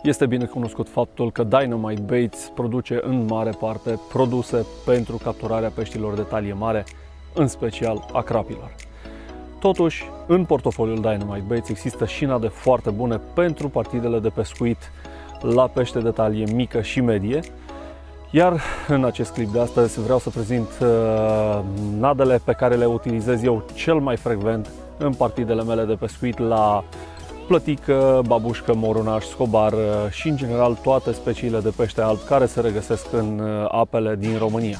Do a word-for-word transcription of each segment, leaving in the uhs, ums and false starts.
Este bine cunoscut faptul că Dynamite Baits produce în mare parte produse pentru capturarea peștilor de talie mare, în special a crapilor. Totuși, în portofoliul Dynamite Baits există și nade foarte bune pentru partidele de pescuit la pește de talie mică și medie. Iar în acest clip de astăzi vreau să prezint uh, nadele pe care le utilizez eu cel mai frecvent în partidele mele de pescuit la plătică, babușcă, morunaș, scobar și în general toate speciile de pește alb care se regăsesc în apele din România.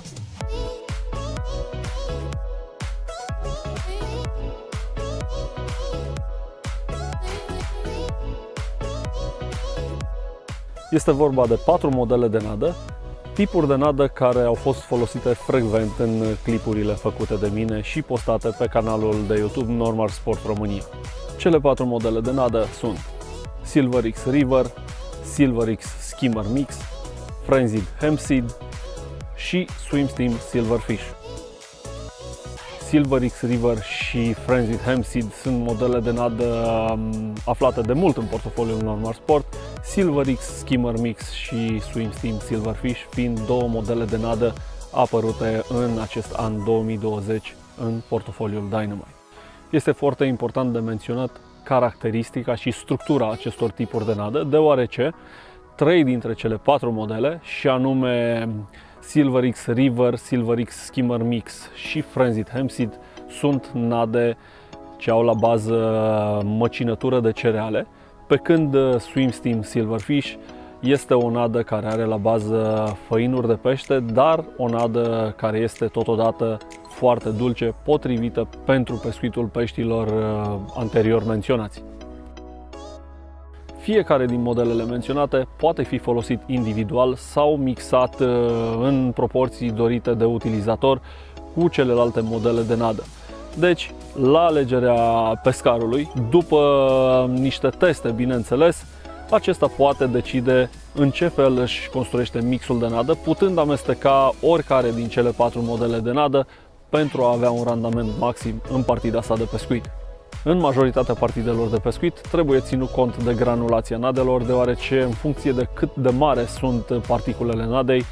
Este vorba de patru modele de nadă, tipuri de nadă care au fost folosite frecvent în clipurile făcute de mine și postate pe canalul de YouTube Normal Sport România. Cele patru modele de nadă sunt Silver X River, Silver X Skimmer Mix, Frenzied Hempseed și SwimSteam Silverfish. Silver X River și Frenzied Hempseed sunt modele de nadă aflate de mult în portofoliul Normal Sport, Silver X Skimmer Mix și SwimSteam Silverfish fiind două modele de nadă apărute în acest an două mii douăzeci în portofoliul Dynamite. Este foarte important de menționat caracteristica și structura acestor tipuri de nadă, deoarece trei dintre cele patru modele, și anume Silver X River, Silver X Skimmer Mix și Frenzied Hempseed, sunt nade ce au la bază măcinătură de cereale, pe când SwimSteam Silverfish este o nadă care are la bază făinuri de pește, dar o nadă care este totodată foarte dulce, potrivită pentru pescuitul peștilor anterior menționați. Fiecare din modelele menționate poate fi folosit individual sau mixat în proporții dorite de utilizator cu celelalte modele de nadă. Deci, la alegerea pescarului, după niște teste, bineînțeles, acesta poate decide în ce fel își construiește mixul de nadă, putând amesteca oricare din cele patru modele de nadă pentru a avea un randament maxim în partida sa de pescuit. În majoritatea partidelor de pescuit trebuie ținut cont de granulația nadelor, deoarece în funcție de cât de mare sunt particulele nadei,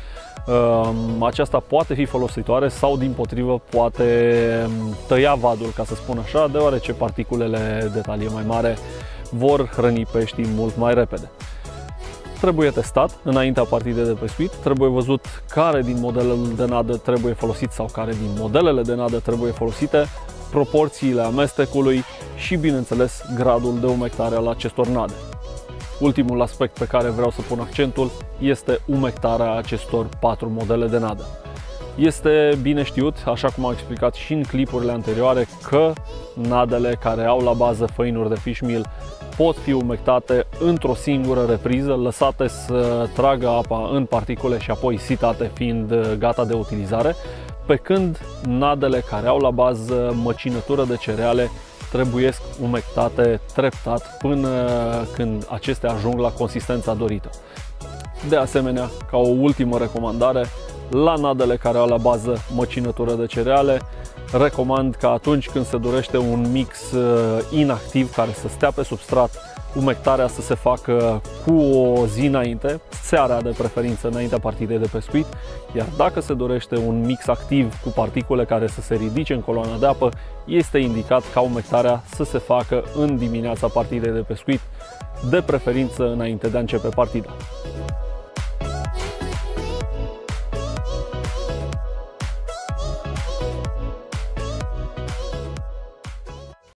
aceasta poate fi folositoare sau dimpotrivă poate tăia vadul, ca să spun așa, deoarece particulele de talie mai mare vor hrăni peștii mult mai repede. Trebuie testat înaintea partidei de pescuit, trebuie văzut care din modelele de nadă trebuie folosit sau care din modelele de nadă trebuie folosite, proporțiile amestecului și, bineînțeles, gradul de umectare al acestor nade. Ultimul aspect pe care vreau să pun accentul este umectarea acestor patru modele de nadă. Este bine știut, așa cum am explicat și în clipurile anterioare, că nadele care au la bază făinuri de fish meal pot fi umectate într-o singură repriză, lăsate să tragă apa în particule și apoi sitate fiind gata de utilizare, pe când nadele care au la bază măcinătură de cereale trebuiesc umectate treptat până când acestea ajung la consistența dorită. De asemenea, ca o ultimă recomandare, la nadele care au la bază măcinătură de cereale, recomand că atunci când se dorește un mix inactiv care să stea pe substrat, umectarea să se facă cu o zi înainte, seara de preferință înaintea partidei de pescuit, iar dacă se dorește un mix activ cu particule care să se ridice în coloana de apă, este indicat ca umectarea să se facă în dimineața partidei de pescuit, de preferință înainte de a începe partida.